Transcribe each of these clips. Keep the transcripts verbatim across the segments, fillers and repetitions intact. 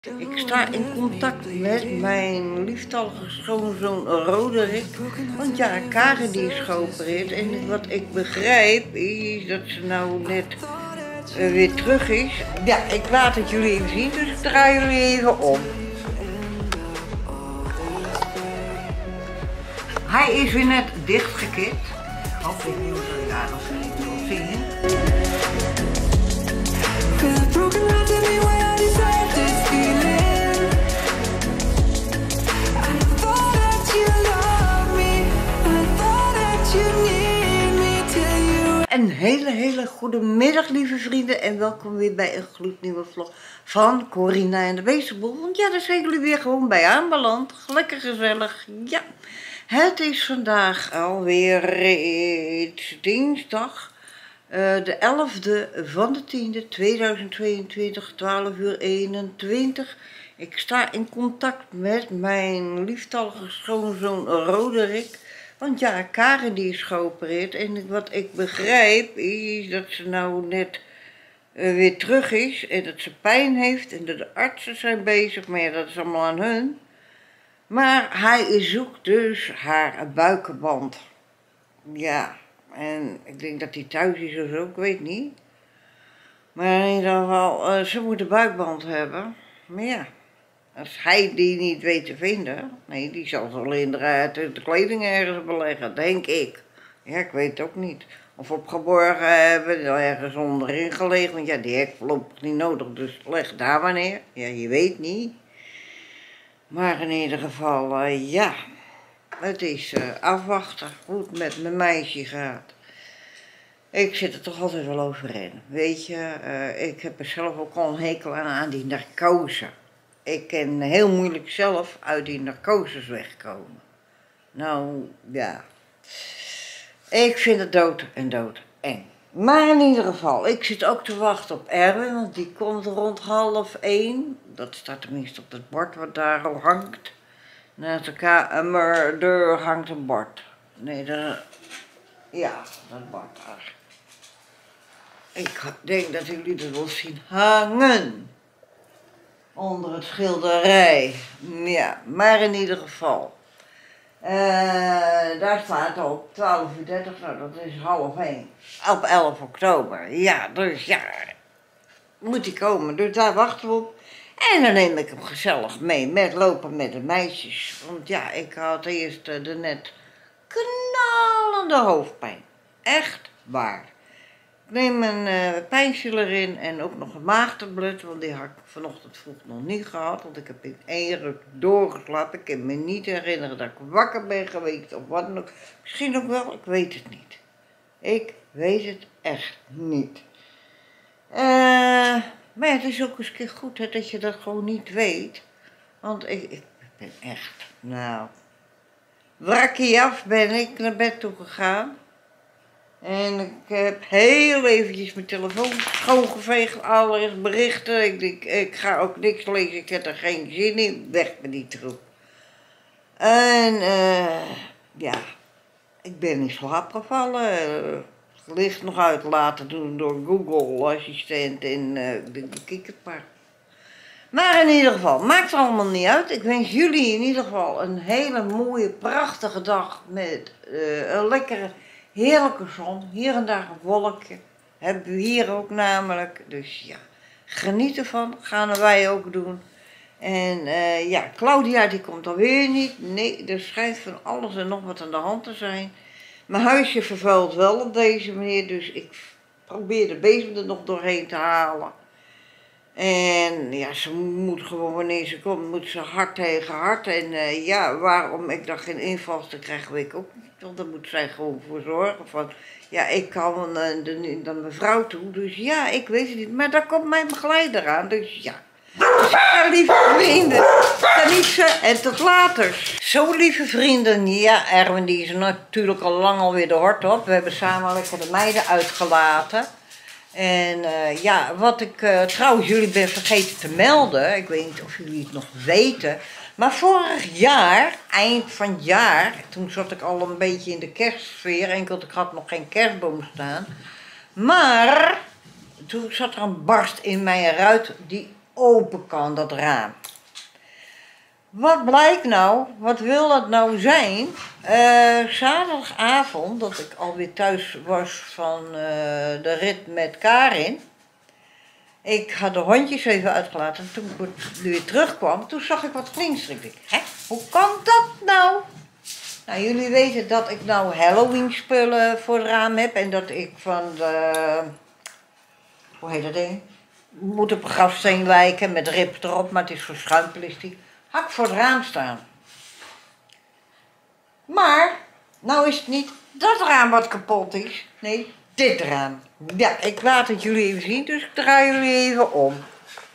Ik sta in contact met mijn lieftallige schoonzoon Roderick. Want ja, Karen die is geopereerd. En wat ik begrijp is dat ze nou net uh, weer terug is. Ja, ik laat het jullie even zien, dus ik draai jullie even om. Hij is weer net dichtgekit. Ik hoop dat jullie daar nog even wil zingen. Een hele, hele goede middag, lieve vrienden, en welkom weer bij een gloednieuwe vlog van Corina en de Beestenboel. Want ja, daar zijn jullie weer gewoon bij aanbeland. Lekker gezellig, ja. Het is vandaag alweer iets dinsdag, uh, de elfde van de tiende, tweeduizend tweeëntwintig, twaalf uur eenentwintig. Ik sta in contact met mijn lieftallige schoonzoon Roderick. Want ja, Karen die is geopereerd en wat ik begrijp is dat ze nou net uh, weer terug is en dat ze pijn heeft en dat de artsen zijn bezig, maar ja, dat is allemaal aan hun. Maar hij zoekt dus haar buikenband. Ja, en ik denk dat hij thuis is of zo, ik weet niet. Maar in ieder geval, uh, ze moet een buikband hebben. Maar ja, als hij die niet weet te vinden, nee, die zal ze alleen de, de kleding ergens beleggen, denk ik. Ja, ik weet het ook niet. Of opgeborgen hebben, ergens onderin gelegen, want ja, die heeft voorlopig niet nodig, dus leg daar maar neer. Ja, je weet niet. Maar in ieder geval, uh, ja, het is uh, afwachten hoe het met mijn meisje gaat. Ik zit er toch altijd wel over in, weet je. Uh, ik heb er zelf ook al een hekel aan, aan die narcose. Ik kan heel moeilijk zelf uit die narcoses wegkomen. Nou, ja. Ik vind het dood en dood eng. Maar in ieder geval, ik zit ook te wachten op Erwin, want die komt rond half één. Dat staat tenminste op het bord wat daar al hangt. Naast de kamerdeur hangt een bord. Nee, de, ja, dat bord daar. Ik denk dat jullie het wel zien hangen. Onder het schilderij. Ja, maar in ieder geval. Uh, daar staat op twaalf uur dertig, nou dat is half één. Op elf oktober. Ja, dus ja, moet hij komen. Dus daar wachten we op. En dan neem ik hem gezellig mee met lopen met de meisjes. Want ja, ik had eerst uh, de net knallende hoofdpijn. Echt waar. Ik neem een uh, pijnstiller in en ook nog een maagtablet, want die had ik vanochtend vroeg nog niet gehad. Want ik heb in één ruk doorgeslapen. Ik kan me niet herinneren dat ik wakker ben geweest of wat dan ook. Misschien ook wel, ik weet het niet. Ik weet het echt niet. Uh, maar het is ook eens een keer goed hè, dat je dat gewoon niet weet. Want ik, ik ben echt, nou, wrakkie af ben ik naar bed toe gegaan. En ik heb heel eventjes mijn telefoon schoongeveegd, allereerst berichten. Ik denk, ik ga ook niks lezen, ik heb er geen zin in. Weg met die troep. En uh, ja, ik ben in slaap gevallen. Uh, het licht nog uit laten doen door Google Assistent in uh, de Kikkerpark. Maar in ieder geval, maakt er allemaal niet uit. Ik wens jullie in ieder geval een hele mooie, prachtige dag met uh, een lekkere... heerlijke zon, hier en daar een wolkje. Hebben we hier ook namelijk. Dus ja, geniet ervan. Gaan wij ook doen. En uh, ja, Claudia die komt alweer niet. Nee, er schijnt van alles en nog wat aan de hand te zijn. Mijn huisje vervuilt wel op deze manier. Dus ik probeer de bezem er nog doorheen te halen. En ja, ze moet gewoon, wanneer ze komt, moet ze hard tegen hard. En uh, ja, waarom ik daar geen invalsten krijg, weet ik ook niet. Want daar moet zij gewoon voor zorgen. Van, ja, ik kan uh, de, de mevrouw toe, dus ja, ik weet het niet. Maar daar komt mijn begeleider aan, dus ja. Dus ja, lieve vrienden, geniet ze en tot later. Zo, lieve vrienden, ja, Erwin die is natuurlijk al lang alweer de hort op. We hebben samen lekker de meiden uitgelaten. En uh, ja, wat ik uh, trouwens jullie ben vergeten te melden, ik weet niet of jullie het nog weten, maar vorig jaar, eind van het jaar, toen zat ik al een beetje in de kerstsfeer, enkel ik had nog geen kerstboom staan, maar toen zat er een barst in mijn ruit die open kan, dat raam. Wat blijkt nou, wat wil dat nou zijn? Uh, zaterdagavond, dat ik alweer thuis was van uh, de rit met Karin. Ik had de hondjes even uitgelaten en toen ik weer terugkwam, toen zag ik wat glinsteren. Ik dacht, hè, hoe kan dat nou? Nou, jullie weten dat ik nou Halloween spullen voor het raam heb en dat ik van de, hoe heet dat ding? Moet op een grafsteen lijken met rib erop, maar het is voor schuimplastic. Had ik voor het raam staan. Maar, nou is het niet dat raam wat kapot is. Nee, dit raam. Ja, ik laat het jullie even zien, dus ik draai jullie even om.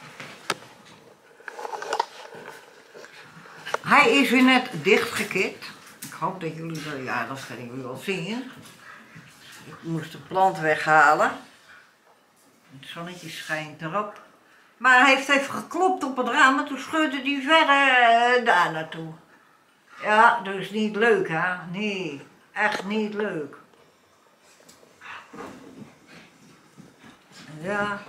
Hij is weer net dichtgekipt. Ik hoop dat jullie dat, ja, dat gaan jullie wel zien. Ik moest de plant weghalen. Het zonnetje schijnt erop. Maar hij heeft even geklopt op het raam en toen scheurde hij verder uh, daar naartoe. Ja, dat is niet leuk, hè? Nee, echt niet leuk. Ja,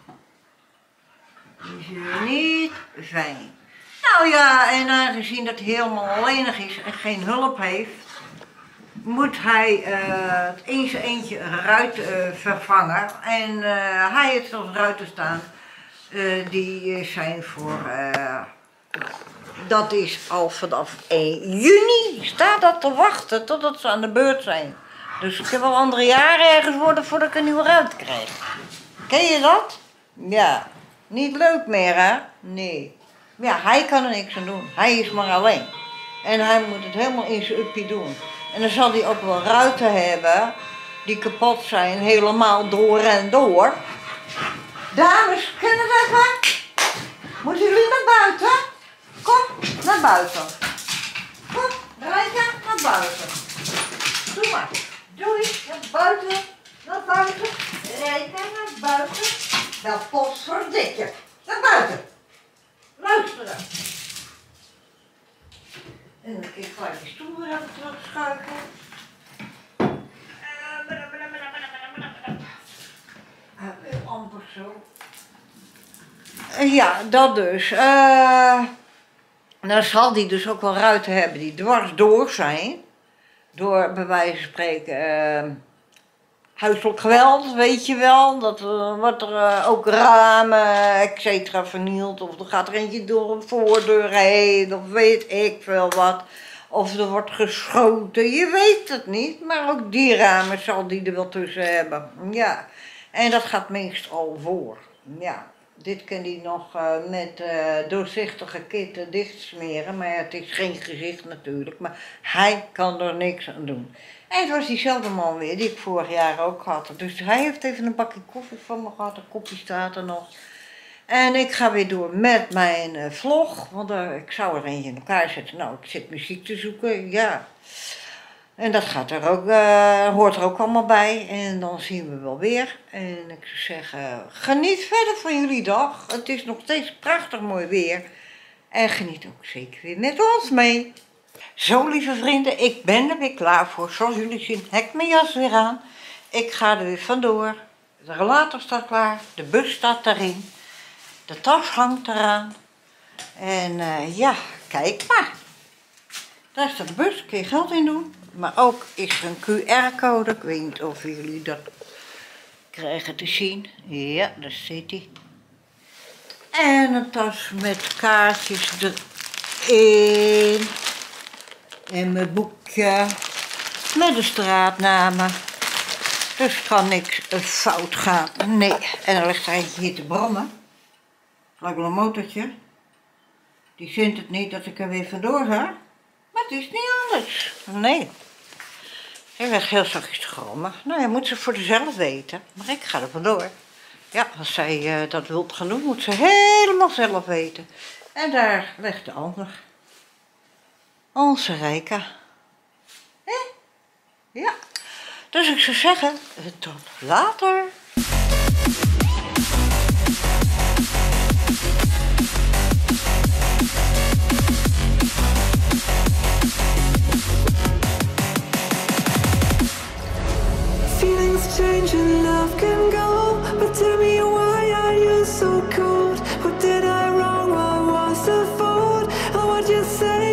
dat is niet fijn. Nou ja, en aangezien dat hij helemaal alleenig is en geen hulp heeft, moet hij uh, het eens eentje een ruit uh, vervangen. En uh, hij heeft zelfs ruiten staan. Uh, die zijn voor, uh, dat is al vanaf één juni, staat dat te wachten totdat ze aan de beurt zijn. Dus ik heb wel andere jaren ergens worden voordat ik een nieuwe ruit krijg. Ken je dat? Ja, niet leuk meer hè? Nee. Ja, hij kan er niks aan doen, hij is maar alleen. En hij moet het helemaal in zijn uppie doen. En dan zal hij ook wel ruiten hebben die kapot zijn, helemaal door en door. Dames, kunnen we even? Moeten jullie naar buiten? Kom, naar buiten. Kom, Rijka, naar buiten. Doe maar. Doe eens, naar buiten, naar buiten. Rijka, naar buiten. Nou, potverdikje. Naar buiten. Luisteren. En dan kun je gelijk die stoel weer even terugschuiven. Heel amper zo. Ja, dat dus. Uh, dan zal die dus ook wel ruiten hebben die dwars door zijn. Door bij wijze van spreken uh, huiselijk geweld, weet je wel. Dat uh, wordt er uh, ook ramen, et cetera vernield. Of er gaat er eentje door een voordeur heen, of weet ik veel wat. Of er wordt geschoten, je weet het niet. Maar ook die ramen zal die er wel tussen hebben. Ja. En dat gaat meestal voor. Ja, dit kan hij nog uh, met uh, doorzichtige kitten dichtsmeren, maar het is geen gezicht natuurlijk, maar hij kan er niks aan doen. En het was diezelfde man weer, die ik vorig jaar ook had. Dus hij heeft even een bakje koffie van me gehad, een kopje staat er nog. En ik ga weer door met mijn uh, vlog, want uh, ik zou er eentje in elkaar zetten. Nou, ik zit muziek te zoeken, ja. En dat gaat er ook, uh, hoort er ook allemaal bij. En dan zien we wel weer. En ik zou zeggen, geniet verder van jullie dag. Het is nog steeds prachtig mooi weer. En geniet ook zeker weer met ons mee. Zo lieve vrienden, ik ben er weer klaar voor. Zoals jullie zien, heb ik mijn jas weer aan. Ik ga er weer vandoor. De rollator staat klaar. De bus staat daarin. De tas hangt eraan. En uh, ja, kijk maar. Daar staat de bus, kun je geld in doen. Maar ook is er een Q R-code. Ik weet niet of jullie dat krijgen te zien. Ja, daar zit hij. En een tas met kaartjes erin. En mijn boekje. Met de straatnamen. Dus kan niks fout gaan. Nee. En er ligt er eentje hier te brommen. Lijkt wel een motortje. Die vindt het niet dat ik er weer vandoor ga. Maar het is niet anders. Nee. Ik werd heel zachtjes te grommen. Nou, je moet ze voor zichzelf weten. Maar ik ga er vandoor. Ja, als zij uh, dat wilt gaan doen, moet ze helemaal zelf weten. En daar ligt de ander. Onze Rijka. Hé? Ja. Dus ik zou zeggen, tot later. Change and love can go, but tell me why are you so cold? What did I what you say.